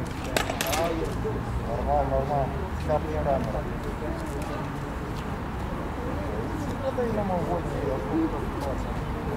Normal, normal. Ca prin ramă. Asta e la Mongolia, eu spun că situația.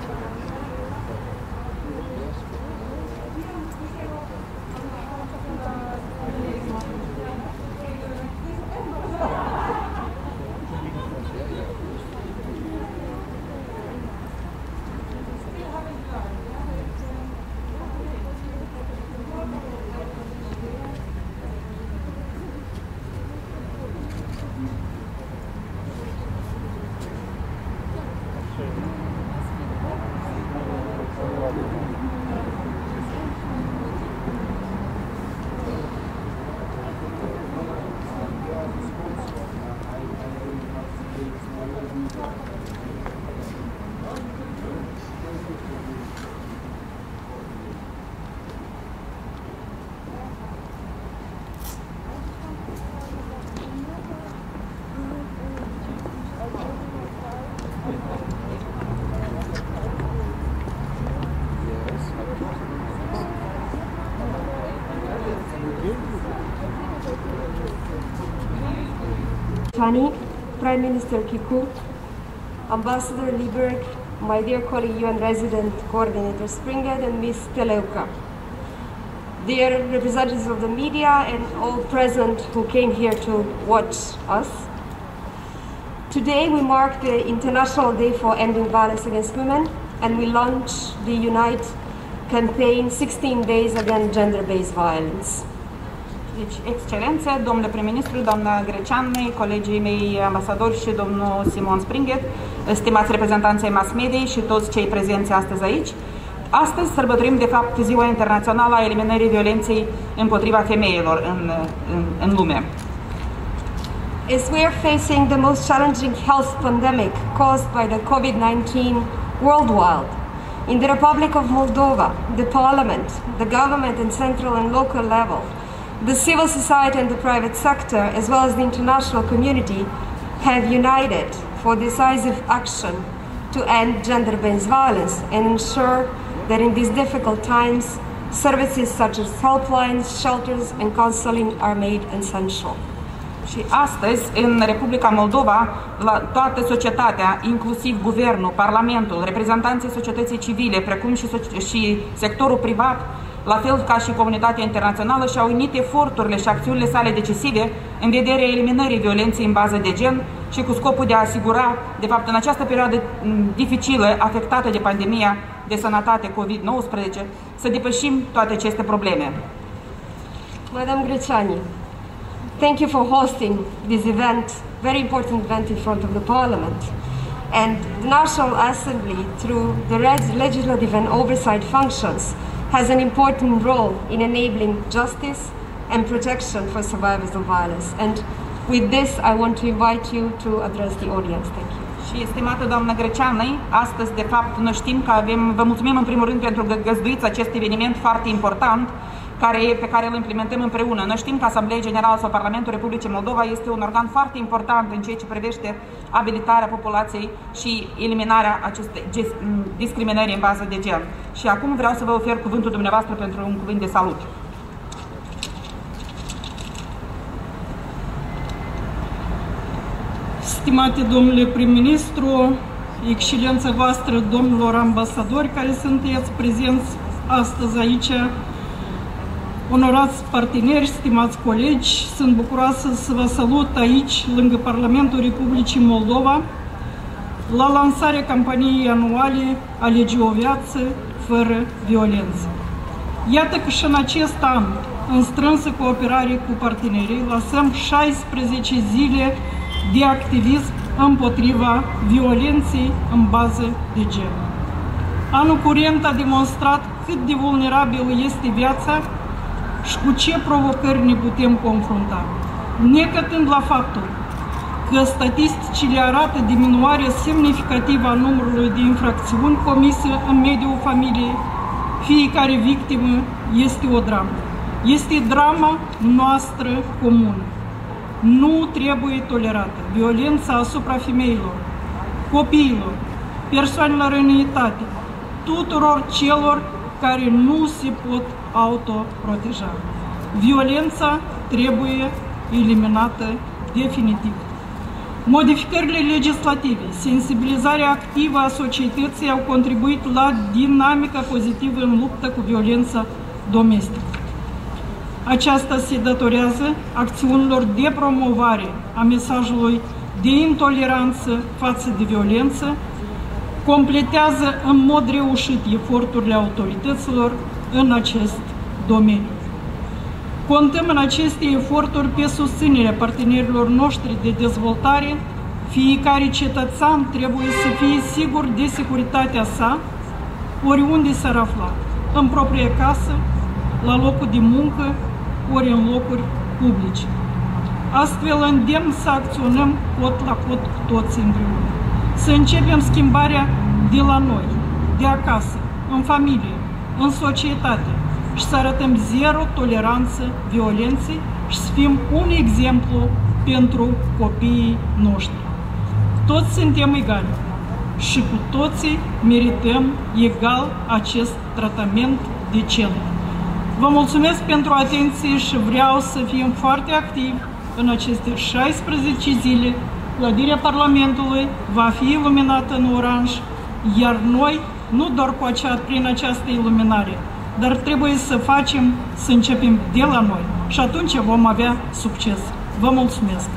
Chani, Prime Minister Kiku, Ambassador Lieberg, my dear colleague UN Resident Coordinator Springett and Ms. Teleuka, dear representatives of the media and all present who came here to watch us. Today we mark the International Day for Ending Violence Against Women and we launch the Unite campaign 16 Days Against Gender-Based Violence. Deci, Excelențe, domnule prim-ministru, doamna Greceanu, colegii mei ambasadori și domnul Simon Springett, stimați reprezentanții mass mediei și toți cei prezenți astăzi aici, astăzi sărbătorim, de fapt, Ziua Internațională a Eliminării Violenței împotriva femeilor în lume. As we are facing the most challenging health pandemic caused by the COVID-19 worldwide, in the Republic of Moldova, the Parliament, the government and central and local level, the civil society and the private sector, as well as the international community, have united for decisive action to end gender-based violence and ensure that in these difficult times, services such as helplines, shelters and counseling are made essential. Și astăzi, în Republica Moldova, toată societatea, inclusiv guvernul, parlamentul, reprezentanții societății civile, precum și sectorul privat, la fel ca și comunitatea internațională, și-au unit eforturile și acțiunile sale decisive în vederea eliminării violenței în bază de gen și cu scopul de a asigura, de fapt, în această perioadă dificilă, afectată de pandemia de sănătate COVID-19, să depășim toate aceste probleme. Madam Greceanu, thank you for hosting this event, very important event in front of the Parliament. And the National Assembly, through the legislative and oversight functions, has an important role in enabling justice and protection for survivors of violence. And with this, I want to invite you to address the audience. Thank you. Și, estimată doamnă Greceanu, astăzi, de fapt, noi știm că vă mulțumim în primul rând pentru că găzduiți acest eveniment foarte important pe care îl implementăm împreună. Noi știm că Asamblea Generală sau Parlamentul Republicii Moldova este un organ foarte important în ceea ce privește abilitarea populației și eliminarea acestei discriminări în bază de gen. Și acum vreau să vă ofer cuvântul dumneavoastră pentru un cuvânt de salut. Stimate domnule prim-ministru, excelența voastră, domnilor ambasadori care sunteți prezenți astăzi aici, onorați parteneri, stimați colegi, sunt bucuroasă să vă salut aici, lângă Parlamentul Republicii Moldova, la lansarea campaniei anuale Alege o viață fără violență. Iată că și în acest an, în strânsă cooperare cu partenerii, lansăm 16 zile de activism împotriva violenței în bază de gen. Anul curent a demonstrat cât de vulnerabilă este viața și cu ce provocări ne putem confrunta, necătând la faptul că statisticile arată diminuarea semnificativă a numărului de infracțiuni comise în mediul familiei. Fiecare victimă este o dramă. Este drama noastră comună. Nu trebuie tolerată violența asupra femeilor, copiilor, persoanelor în unitate, tuturor celor care nu se pot autoproteja. Violența trebuie eliminată definitiv. Modificările legislative, sensibilizarea activă a societății au contribuit la dinamica pozitivă în luptă cu violența domestică. Aceasta se datorează acțiunilor de promovare a mesajului de intoleranță față de violență, completează în mod reușit eforturile autorităților în acest domeniu. Contăm în aceste eforturi pe susținerea partenerilor noștri de dezvoltare. Fiecare cetățean trebuie să fie sigur de securitatea sa, oriunde s-ar afla, în propria casă, la locul de muncă, ori în locuri publice. Astfel îndemn să acționăm cot la cot cu toți împreună. Să începem schimbarea de la noi, de acasă, în familie, în societate și să arătăm zero toleranță violenței și să fim un exemplu pentru copiii noștri. Toți suntem egali și cu toții merităm egal acest tratament decent. Vă mulțumesc pentru atenție și vreau să fim foarte activi în aceste 16 zile. Clădirea Parlamentului va fi iluminată în oranj, iar noi, nu doar prin această iluminare, dar trebuie să începem de la noi și atunci vom avea succes. Vă mulțumesc!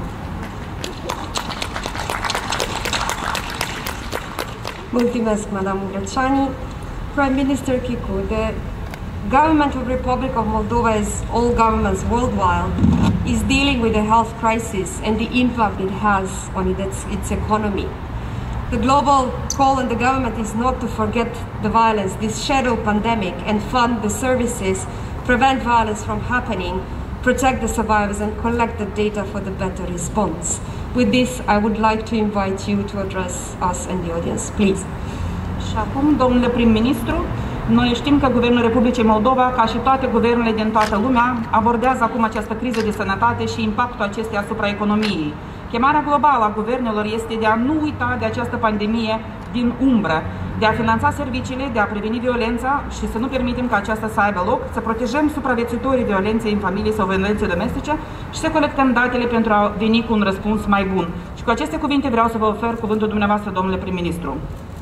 Mulțumesc, Madame Grăceanu. Prime Minister Kiku, the government of Republic of Moldova, as all governments worldwide, is dealing with the health crisis and the impact it has on its economy. The global call on the government is not to forget the violence, this shadow pandemic, and fund the services, prevent violence from happening, protect the survivors, and collect the data for the better response. With this, I would like to invite you to address us and the audience, please. Și acum, domnule prim-ministru, noi știm că Guvernul Republicii Moldova, ca și toate guvernele din toată lumea, abordează acum această criză de sănătate și impactul acesteia asupra economiei. Chemarea globală a guvernelor este de a nu uita de această pandemie din umbră, de a finanța serviciile, de a preveni violența și să nu permitem ca aceasta să aibă loc, să protejăm supraviețuitorii violenței în familie sau violențe domestice și să colectăm datele pentru a veni cu un răspuns mai bun. Și cu aceste cuvinte vreau să vă ofer cuvântul dumneavoastră, domnule prim-ministru.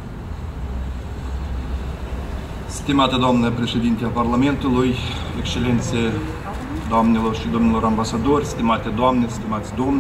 Stimată doamnă președinte a Parlamentului, excelențe, doamnelor și domnilor ambasadori, stimate doamne, stimați domni,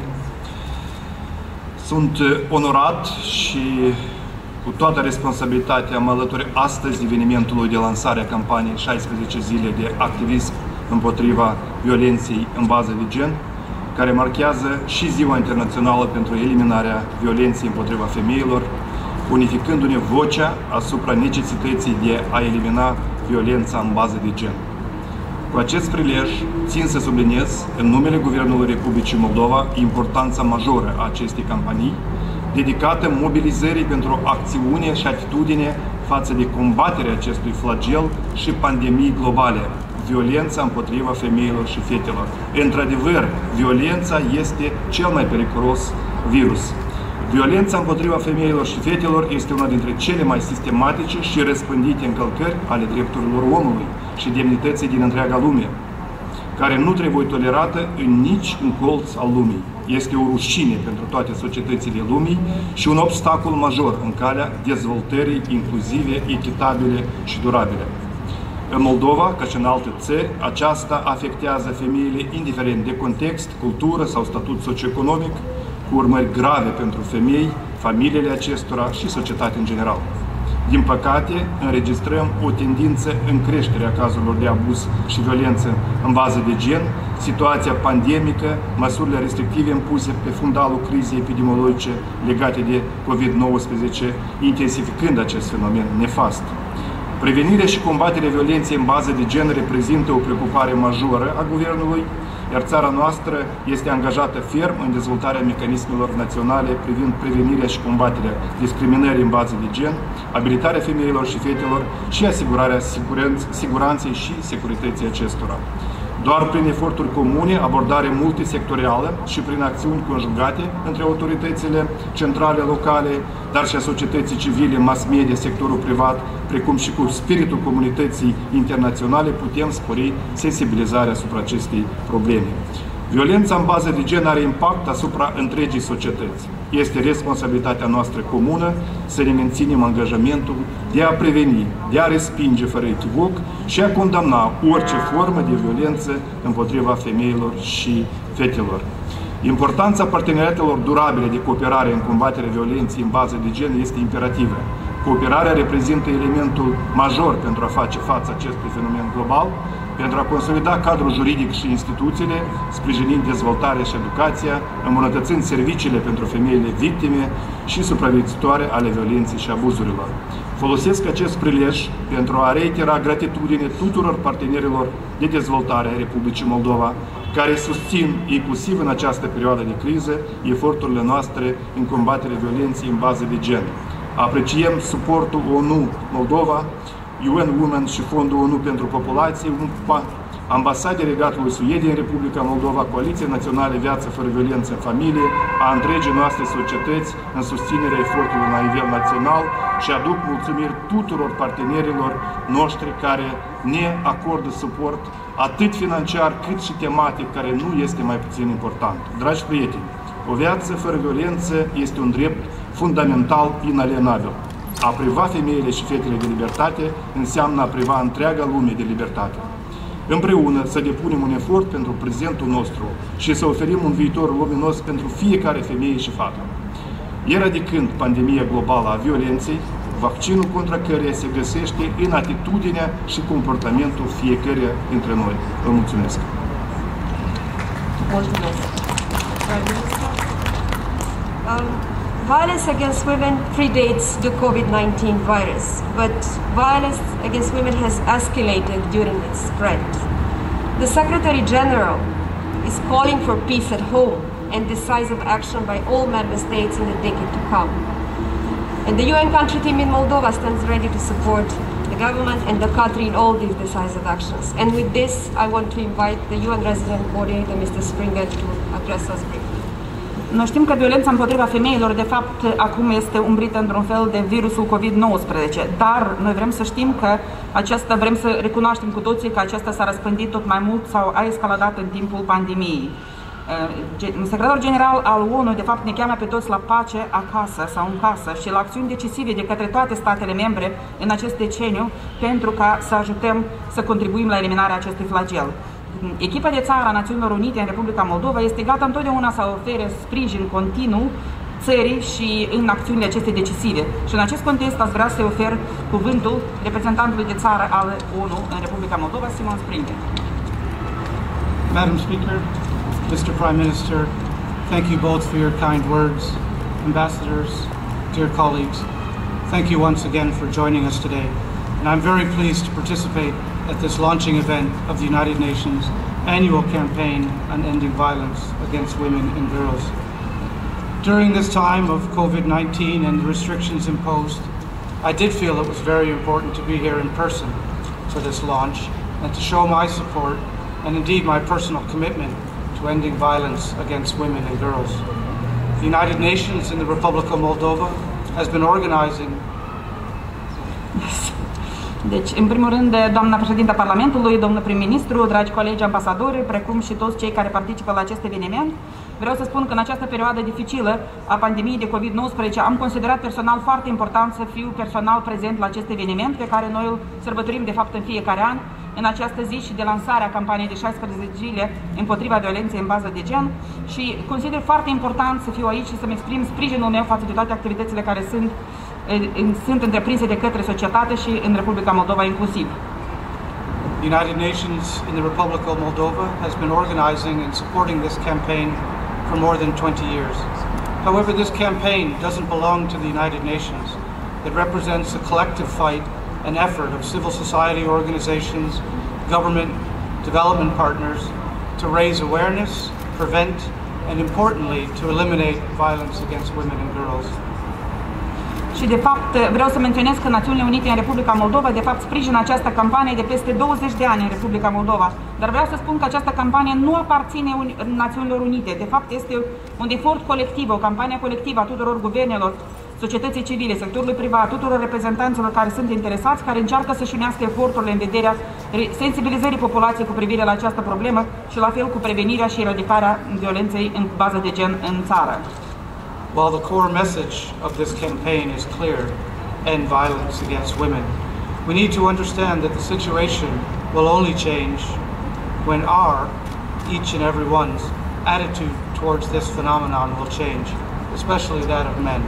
sunt onorat și cu toată responsabilitatea mă alătur astăzi evenimentului de lansare a campaniei 16 zile de activism împotriva violenței în bază de gen, care marchează și Ziua Internațională pentru eliminarea violenței împotriva femeilor, unificându-ne vocea asupra necesității de a elimina violența în bază de gen. Cu acest prilej, țin să subliniez, în numele Guvernului Republicii Moldova, importanța majoră a acestei campanii, dedicată mobilizării pentru acțiune și atitudine față de combaterea acestui flagel și pandemii globale, violența împotriva femeilor și fetelor. Într-adevăr, violența este cel mai periculos virus. Violența împotriva femeilor și fetelor este una dintre cele mai sistematice și răspândite încălcări ale drepturilor omului și demnității din întreaga lume, care nu trebuie tolerată în nici un colț al lumii. Este o rușine pentru toate societățile lumii și un obstacol major în calea dezvoltării inclusive, echitabile și durabile. În Moldova, ca și în alte țări, aceasta afectează femeile indiferent de context, cultură sau statut socioeconomic, cu urmări grave pentru femei, familiile acestora și societatea în general. Din păcate, înregistrăm o tendință în creșterea cazurilor de abuz și violență în bază de gen, situația pandemică, măsurile restrictive impuse pe fundalul crizei epidemiologice legate de COVID-19, intensificând acest fenomen nefast. Prevenirea și combaterea violenței în bază de gen reprezintă o preocupare majoră a Guvernului, iar țara noastră este angajată ferm în dezvoltarea mecanismelor naționale privind prevenirea și combaterea discriminării în bază de gen, abilitarea femeilor și fetelor și asigurarea siguranței și securității acestora. Doar prin eforturi comune, abordare multisectorială și prin acțiuni conjugate între autoritățile centrale, locale, dar și a societății civile, mass media, sectorul privat, precum și cu spiritul comunității internaționale, putem spori sensibilizarea asupra acestei probleme. Violența în bază de gen are impact asupra întregii societăți. Este responsabilitatea noastră comună să ne menținem angajamentul de a preveni, de a respinge fără echivoc și a condamna orice formă de violență împotriva femeilor și fetelor. Importanța parteneriatelor durabile de cooperare în combaterea violenței în bază de gen este imperativă. Cooperarea reprezintă elementul major pentru a face față acestui fenomen global, pentru a consolida cadrul juridic și instituțiile, sprijinind dezvoltarea și educația, îmbunătățind serviciile pentru femeile victime și supraviețuitoare ale violenței și abuzurilor. Folosesc acest prilej pentru a reitera gratitudine tuturor partenerilor de dezvoltare a Republicii Moldova, care susțin, inclusiv în această perioadă de criză, eforturile noastre în combaterea violenței în bază de gen. Apreciem suportul ONU Moldova, UN Women și Fondul ONU pentru Populație, UNPA, Ambasadei Regatului Suediei în Republica Moldova, Coaliția Națională Viață fără Violență în Familie, a întregii noastre societăți în susținerea efortului la nivel național și aduc mulțumiri tuturor partenerilor noștri care ne acordă suport atât financiar cât și tematic, care nu este mai puțin important. Dragi prieteni, o viață fără violență este un drept fundamental inalienabil. A priva femeile și fetele de libertate înseamnă a priva întreaga lume de libertate. Împreună să depunem un efort pentru prezentul nostru și să oferim un viitor luminos pentru fiecare femeie și fată. Eradicând pandemia globală a violenței, vaccinul contra căreia se găsește în atitudinea și comportamentul fiecăruia dintre noi. Vă mulțumesc! Mulțumesc! Violence against women predates the COVID-19 virus, but violence against women has escalated during its spread. The Secretary General is calling for peace at home and decisive action by all member states in the decade to come. And the UN country team in Moldova stands ready to support the government and the country in all these decisive actions. And with this, I want to invite the UN resident coordinator, Mr. Springer, to address us briefly. Noi știm că violența împotriva femeilor, de fapt, acum este umbrită într-un fel de virusul COVID-19, dar noi vrem să știm că vrem să recunoaștem cu toții că acesta s-a răspândit tot mai mult sau a escaladat în timpul pandemiei. Secretarul General al ONU, de fapt, ne cheamă pe toți la pace acasă sau în casă și la acțiuni decisive de către toate statele membre în acest deceniu pentru ca să ajutăm să contribuim la eliminarea acestui flagel. Echipa de țară a Națiunilor Unite în Republica Moldova este gata întotdeauna să ofere sprijin continuu țării și în acțiunile acestea decisive. Și în acest context aș vrea să ofer cuvântul reprezentantului de țară al ONU în Republica Moldova, Simon Springer. Madam Speaker, Mr. Prime Minister, thank you both for your kind words. Ambassadors, dear colleagues, thank you once again for joining us today. And I'm very pleased to participate at this launching event of the United Nations annual campaign on ending violence against women and girls. During this time of COVID-19 and the restrictions imposed, I did feel it was very important to be here in person for this launch and to show my support and indeed my personal commitment to ending violence against women and girls. The United Nations in the Republic of Moldova has been organizing. Deci, în primul rând, doamna președintă a Parlamentului, domnul prim-ministru, dragi colegi ambasadori, precum și toți cei care participă la acest eveniment, vreau să spun că în această perioadă dificilă a pandemiei de COVID-19 am considerat personal foarte important să fiu personal prezent la acest eveniment pe care noi îl sărbătorim de fapt în fiecare an, în această zi și de lansarea campaniei de 16 zile împotriva violenței în bază de gen și consider foarte important să fiu aici și să-mi exprim sprijinul meu față de toate activitățile care sunt întreprinse de către societate și în Republica Moldova inclusiv. The United Nations in the Republic of Moldova has been organizing and supporting this campaign for more than 20 years. However, this campaign doesn't belong to the United Nations. It represents a collective fight, an effort of civil society organizations, government, development partners to raise awareness, prevent, and importantly, to eliminate violence against women and girls. Și Și de fapt vreau să menționez că Națiunile Unite în Republica Moldova de fapt sprijină această campanie de peste 20 de ani în Republica Moldova. Dar vreau să spun că această campanie nu aparține Națiunilor Unite. De fapt este un efort colectiv, o campanie colectivă a tuturor guvernelor, societății civile, sectorului privat, tuturor reprezentanților care sunt interesați, care încearcă să-și unească eforturile în vederea sensibilizării populației cu privire la această problemă și la fel cu prevenirea și eradicarea violenței în bază de gen în țară. While the core message of this campaign is clear, end violence against women, we need to understand that the situation will only change when each and every one's attitude towards this phenomenon will change, especially that of men.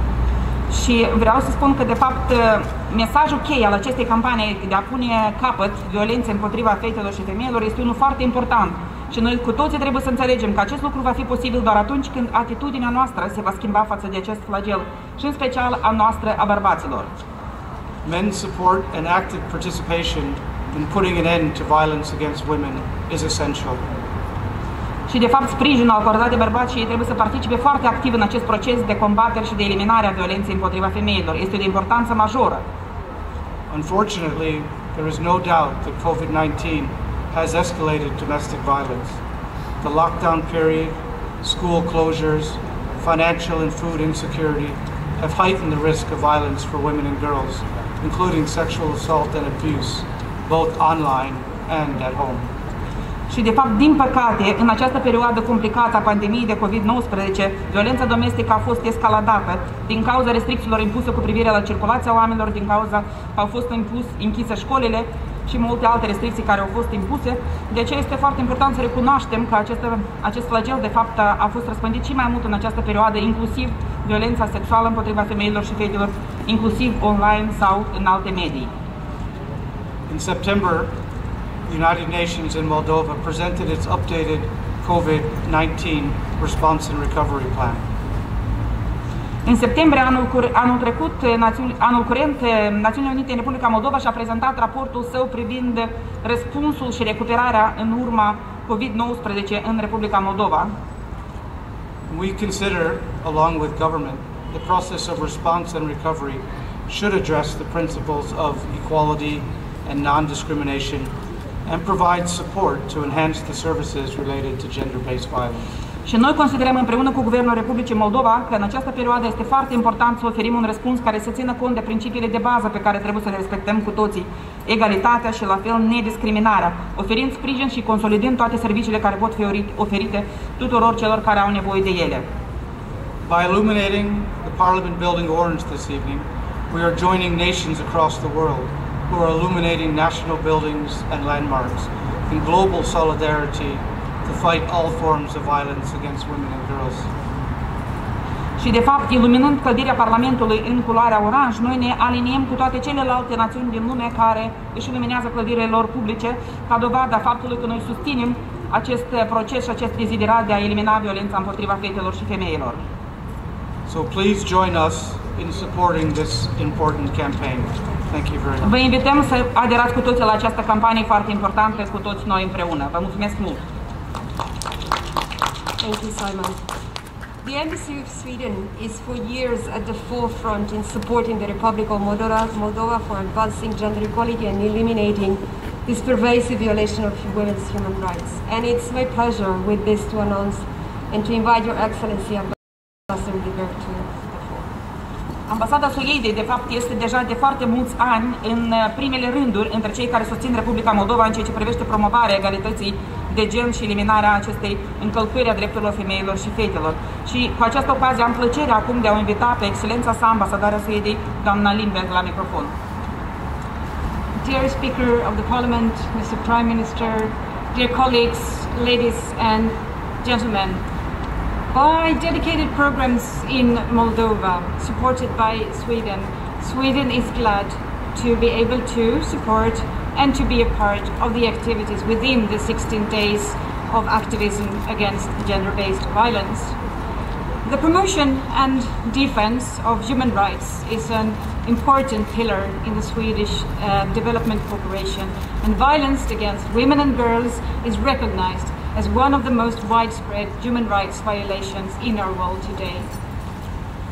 Și vreau să spun că, de fapt, mesajul cheie al acestei campanii de a pune capăt violenței împotriva fetelor și femeilor este unul foarte important. Și noi cu toții trebuie să înțelegem că acest lucru va fi posibil doar atunci când atitudinea noastră se va schimba față de acest flagel și în special a noastră, a bărbaților. Men's support and active participation in putting an end to violence against women is essential. Și de fapt sprijinul acordat de bărbați și ei trebuie să participe foarte activ în acest proces de combatere și de eliminare a violenței împotriva femeilor. Este de importanță majoră. Unfortunately, there is no doubt that COVID-19 has escalated domestic violence. The lockdown period, school closures, financial and food insecurity have heightened the risk of violence for women and girls, including sexual assault and abuse, both online and at home. Și de fapt, din păcate, în această perioadă complicată a pandemiei de COVID-19, violența domestică a fost escaladată din cauza restricțiilor impuse cu privire la circulația oamenilor, din cauza că au fost închise școlile și multe alte restricții care au fost impuse. De aceea este foarte important să recunoaștem că acest flagel, de fapt, a fost răspândit și mai mult în această perioadă, inclusiv violența sexuală împotriva femeilor și fetelor, inclusiv online sau în alte medii. In September, the United Nations in Moldova presented its updated COVID-19 response and recovery plan. În septembrie anul curent, Națiunile Unite în Republica Moldova și-a prezentat raportul său privind răspunsul și recuperarea în urma COVID-19 în Republica Moldova. We consider, along with government, the process of response and recovery should address the principles of equality and non-discrimination and provide support to enhance the services related to gender-based violence. Și noi considerăm împreună cu Guvernul Republicii Moldova că în această perioadă este foarte important să oferim un răspuns care să țină cont de principiile de bază pe care trebuie să le respectăm cu toții, egalitatea și la fel nediscriminarea, oferind sprijin și consolidând toate serviciile care pot fi oferite tuturor celor care au nevoie de ele. By illuminating the Parliament building orange this evening, we are joining nations across the world who are illuminating national buildings and landmarks in global solidarity to fight all forms of violence against women and girls. Și de fapt, iluminând clădirea Parlamentului în culoarea oranj, noi ne aliniem cu toate celelalte națiuni din lume care își iluminează clădirile lor publice, ca dovadă a faptului că noi susținem acest proces și acest deziderat de a elimina violența împotriva fetelor și femeilor. So please join us in supporting this important campaign. Thank you very much. Vă invităm să aderați cu toții la această campanie foarte importantă cu toți noi împreună. Vă mulțumesc mult! Thank you, Simon. The Embassy of Sweden is for years at the forefront in supporting the Republic of Moldova for advancing gender equality and eliminating this pervasive violation of women's human rights. And it's my pleasure with this to announce and to invite Your Excellency Ambassador Liber to the floor. Ambasada Suediei, de fapt, este deja de foarte mulți ani în primele rânduri între cei care susțin Republica Moldova în ceea ce privește promovarea egalității de gen și eliminarea acestei încălcări a drepturilor femeilor și fetelor. Și cu această ocazie am plăcerea acum de a o invita pe excelența sa, ambasadarea Suediei, doamna Lindberg, la microfon. Dear Speaker of the Parliament, Mr. Prime Minister, dear colleagues, ladies and gentlemen, by dedicated programs in Moldova, supported by Sweden, Sweden is glad to be able to support and to be a part of the activities within the 16 days of activism against gender-based violence. The promotion and defense of human rights is an important pillar in the Swedish development cooperation, and violence against women and girls is recognized as one of the most widespread human rights violations in our world today.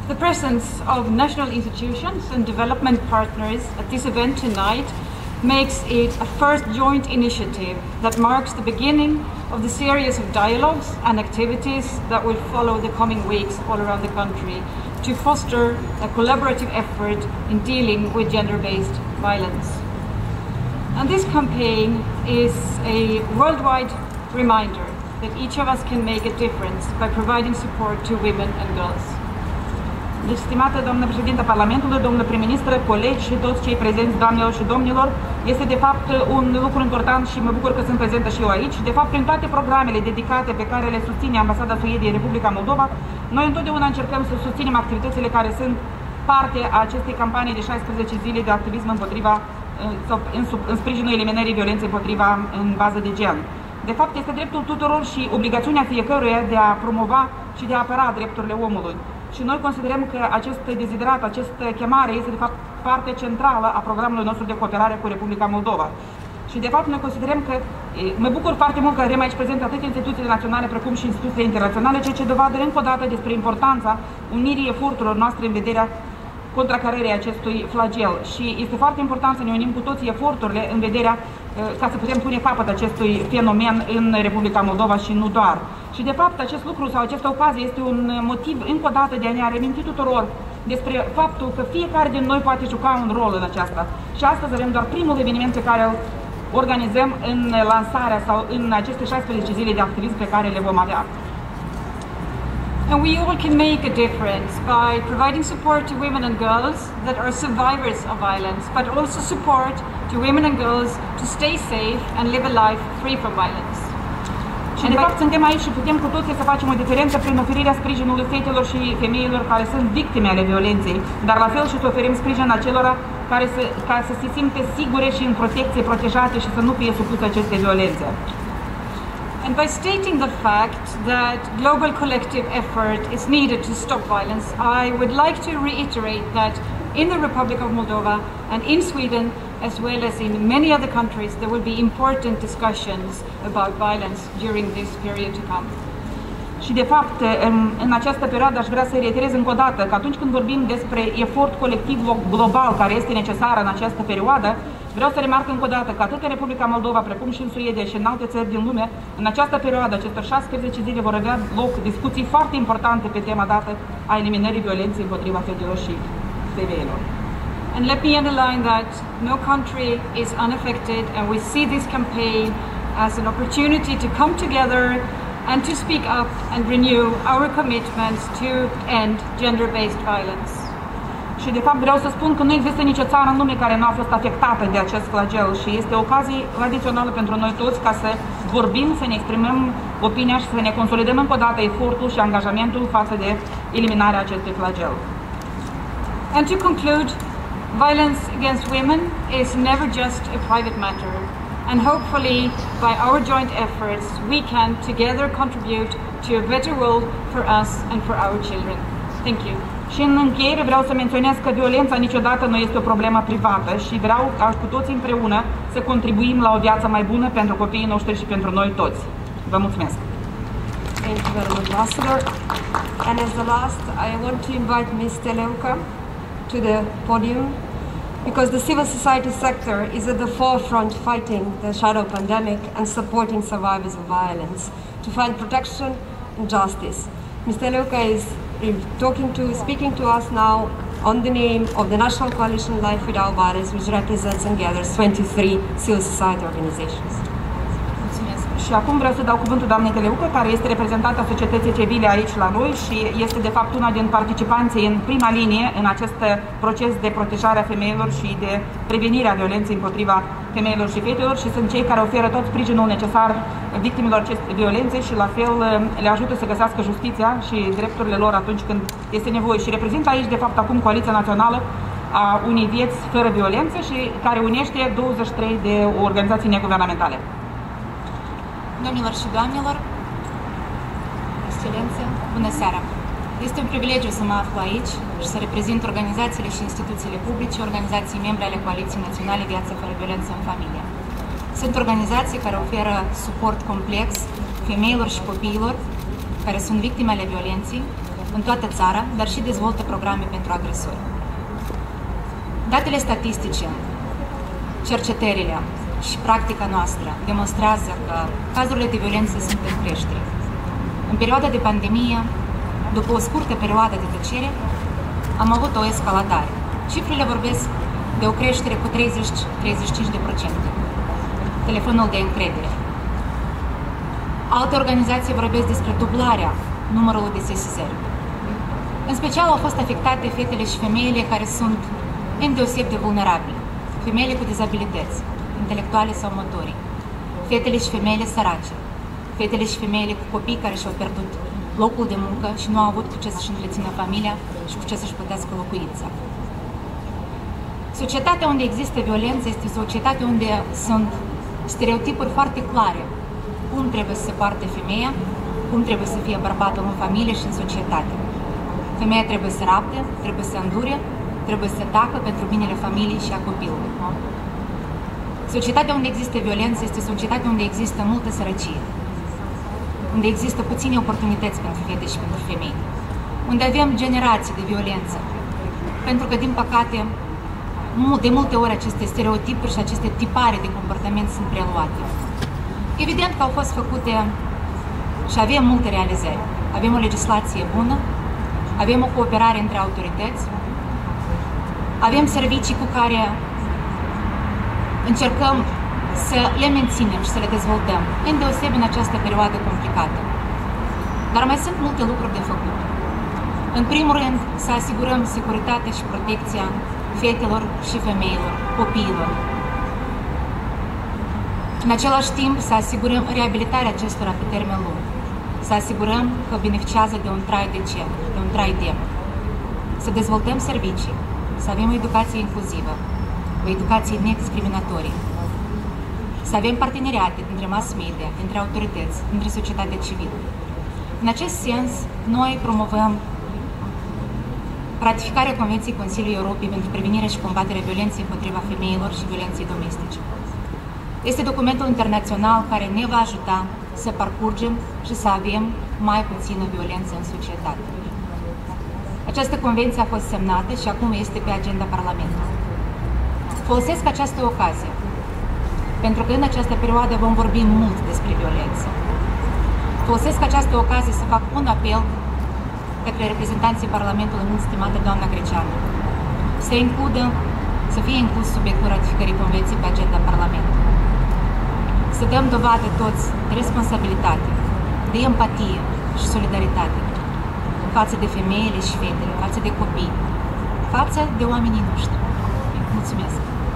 The presence of national institutions and development partners at this event tonight makes it a first joint initiative that marks the beginning of the series of dialogues and activities that will follow the coming weeks all around the country to foster a collaborative effort in dealing with gender-based violence. And this campaign is a worldwide reminder that each of us can make a difference by providing support to women and girls. Deci, stimată doamnă președintă Parlamentului, domnule prim-ministru, colegi și toți cei prezenți, doamnelor și domnilor, este de fapt un lucru important și mă bucur că sunt prezentă și eu aici. De fapt, prin toate programele dedicate pe care le susține Ambasada Suediei în Republica Moldova, noi întotdeauna încercăm să susținem activitățile care sunt parte a acestei campanii de 16 zile de activism împotriva sau în sprijinul eliminării violenței împotriva în bază de gen. De fapt, este dreptul tuturor și obligațiunea fiecăruia de a promova și de a apăra drepturile omului. Și noi considerăm că acest deziderat, această chemare este de fapt parte centrală a programului nostru de cooperare cu Republica Moldova. Și de fapt noi considerăm că, mă bucur foarte mult că avem aici prezent atât instituțiile naționale precum și instituțiile internaționale, ceea ce dovadă încă o dată despre importanța unirii eforturilor noastre în vederea contracarării acestui flagel. Și este foarte important să ne unim cu toții eforturile în vederea ca să putem pune capăt acestui fenomen în Republica Moldova și nu doar. Și de fapt acest lucru sau această ocazie este un motiv încă o dată de a ne reaminti tuturor despre faptul că fiecare din noi poate juca un rol în aceasta. Și astăzi avem doar primul eveniment pe care îl organizăm în lansarea sau în aceste 16 zile de activism pe care le vom avea. And we all can make a difference by providing support to women and girls that are survivors of violence, but also support to women and girls to stay safe and live a life free from violence. Și de fapt suntem aici și putem cu toții să facem o diferență prin oferirea sprijinului fetelor și femeilor care sunt victime ale violenței, dar la fel și să oferim sprijin acelora care ca să se simte sigure și în protecție, protejate și să nu fie supuse aceste violențe. And by stating the fact that global collective effort is needed to stop violence, I would like to reiterate that in the Republic of Moldova and in Sweden, as well as in many other countries, there will be important discussions about violence during this period to come. Și de fapt, în această perioadă aș vrea să reiterez încă o dată că atunci când vorbim despre efort colectiv global care este necesar în această perioadă, vreau să remarc încă o dată că atât în Republica Moldova, precum și în Suedia și în alte țări din lume, în această perioadă, acestor 16 zile vor avea loc discuții foarte importante pe tema dată a eliminării violenței împotriva fetelor și femeilor. And let me underline that no country is unaffected, and we see this campaign as an opportunity to come together and to speak up and renew our commitments to end gender-based violence. Și de fapt vreau să spun că nu există nicio țară în lume care nu a fost afectată de acest flagel și este o ocazie adițională pentru noi toți ca să vorbim, să ne exprimăm opinia și să ne consolidăm încă o dată efortul și angajamentul față de eliminarea acestui flagel. And to conclude, violence against women is never just a private matter, and hopefully by our joint efforts we can together contribute to a better world for us and for our children. Thank you. Și în încheiere vreau să menționez că violența niciodată nu este o problemă privată și vreau ca cu toți împreună să contribuim la o viață mai bună pentru copiii noștri și pentru noi toți. Vă mulțumesc! Thank you very much, Ambassador. And as the last, I want to invite Ms. Teleuca to the podium because the civil society sector is at the forefront fighting the shadow pandemic and supporting survivors of violence to find protection and justice. Ms. Teleuca is speaking to us now on the name of the National Coalition Life Without Violence, which represents and gathers 23 civil society organizations. Și acum vreau să dau cuvântul doamnei Teleuca, care este reprezentanta societății civile aici la noi și este de fapt una din participanții în prima linie în acest proces de protejare a femeilor și de prevenire a violenței împotriva femeilor și fetelor și sunt cei care oferă tot sprijinul necesar victimelor acestei violențe și la fel le ajută să găsească justiția și drepturile lor atunci când este nevoie. Și reprezintă aici de fapt acum Coaliția Națională a unei vieți fără violență și care unește 23 de organizații neguvernamentale. Domnilor și doamnelor, Excelență, bună seara! Este un privilegiu să mă aflu aici și să reprezint organizațiile și instituțiile publice, organizații membre ale Coaliției Naționale Viață fără violență în familie. Sunt organizații care oferă suport complex femeilor și copiilor care sunt victime ale violenței în toată țara, dar și dezvoltă programe pentru agresori. Datele statistice, cercetările și practica noastră demonstrează că cazurile de violență sunt în creștere. În perioada de pandemie, după o scurtă perioadă de tăcere, am avut o escaladare. Cifrele vorbesc de o creștere cu 30-35%. Telefonul de încredere. Alte organizații vorbesc despre dublarea numărului de sesizări. În special au fost afectate fetele și femeile care sunt îndeoseb de vulnerabile, femeile cu dizabilități, intelectuale sau motorii, fetele și femeile sărace, fetele și femeile cu copii care și-au pierdut locul de muncă și nu au avut cu ce să-și întrețină familia și cu ce să-și plătească locuința. Societatea unde există violență este o societate unde sunt stereotipuri foarte clare. Cum trebuie să se poarte femeia, cum trebuie să fie bărbatul în familie și în societate. Femeia trebuie să rabde, trebuie să îndure, trebuie să tacă pentru binele familiei și a copilului. Societatea unde există violență este societatea unde există multă sărăcie, unde există puține oportunități pentru fete și pentru femei, unde avem generații de violență. Pentru că, din păcate, de multe ori aceste stereotipuri și aceste tipare de comportament sunt preluate. Evident că au fost făcute și avem multe realizări. Avem o legislație bună, avem o cooperare între autorități, avem servicii cu care încercăm să le menținem și să le dezvoltăm, îndeosebi în această perioadă complicată. Dar mai sunt multe lucruri de făcut. În primul rând, să asigurăm securitatea și protecția fetelor și femeilor, copiilor. În același timp, să asigurăm reabilitarea acestora pe termen lung. Să asigurăm că beneficiază de un trai decent, de un trai demn. Să dezvoltăm servicii, să avem o educație inclusivă, o educație nediscriminatorie. Să avem parteneriate între mass media, între autorități, între societatea civilă. În acest sens, noi promovăm ratificarea Convenției Consiliului Europei pentru prevenirea și combaterea violenței împotriva femeilor și violenței domestice. Este documentul internațional care ne va ajuta să parcurgem și să avem mai puțină violență în societate. Această convenție a fost semnată și acum este pe agenda Parlamentului. Folosesc această ocazie, pentru că în această perioadă vom vorbi mult despre violență. Folosesc această ocazie să fac un apel către reprezentanții Parlamentului, mult stimată doamna Greceanu, să fie inclus subiectul ratificării Convenției pe agenda Parlamentului. Să dăm dovadă toți de responsabilitate, de empatie și solidaritate față de femeile și fetele, față de copii, față de oamenii noștri. Mulțumesc!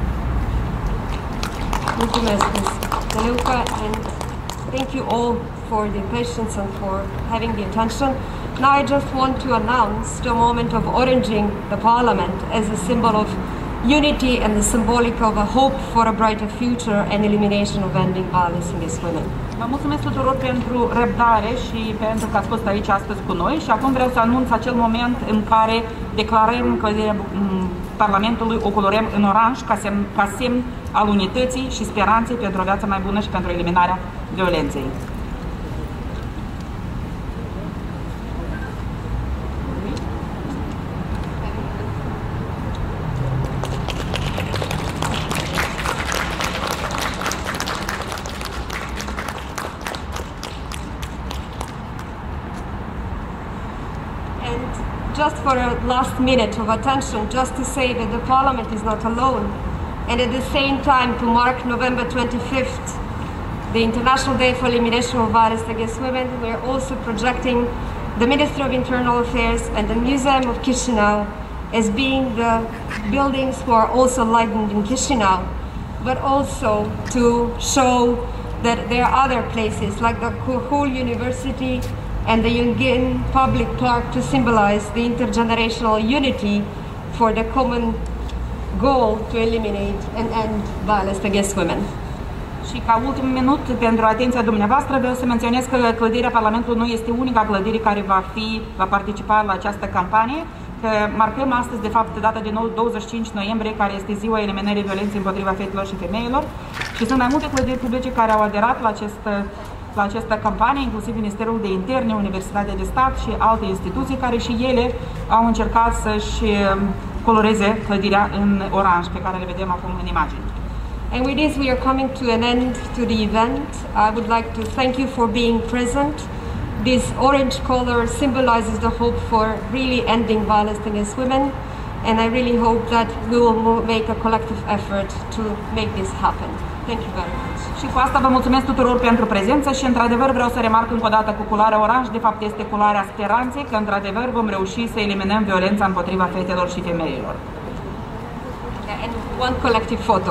Mulțumesc, Ms. Deluca, and thank you all for the patience and for having the attention. Now I just want to announce the moment of oranging the Parliament as a symbol of unity and the symbolic of a hope for a brighter future and elimination of ending violence against women. Vă mulțumesc tuturor pentru răbdare și pentru că ați fost aici astăzi cu noi și acum vreau să anunț acel moment în care declarăm că Parlamentului o colorăm în oranj ca semn al unității și speranței pentru o viață mai bună și pentru eliminarea violenței. Just for a last minute of attention, just to say that the Parliament is not alone. And at the same time, to mark November 25th, the International Day for Elimination of Violence Against Women, we're also projecting the Ministry of Internal Affairs and the Museum of Chisinau as being the buildings who are also enlightened in Chisinau, but also to show that there are other places like the Kuhul University and the Yungin Public Park to symbolize the intergenerational unity for the common goal to eliminate and end violence against women. Și ca ultim minut pentru atenția dumneavoastră vreau să menționez că clădirea Parlamentului nu este unica clădire care va participa la această campanie, că marcăm astăzi de fapt data de 25 noiembrie, care este ziua eliminării violenței împotriva fetelor și femeilor și sunt mai multe clădiri publice care au aderat la acest la această campanie, inclusiv Ministerul de Interne, Universitatea de Stat și alte instituții care și ele au încercat să-și coloreze clădirea în oranj, pe care le vedem acum în imagine. And with this, we are coming to an end to the event. I would like to thank you for being present. This orange color symbolizes the hope for really ending violence against women, and I really hope that we will make a collective effort to make this happen. Thank you very much. Și cu asta vă mulțumesc tuturor pentru prezență și, într-adevăr, vreau să remarc încă o dată cu culoarea oranj, de fapt este culoarea speranței, că, într-adevăr, vom reuși să eliminăm violența împotriva fetelor și femeilor. And one collective photo.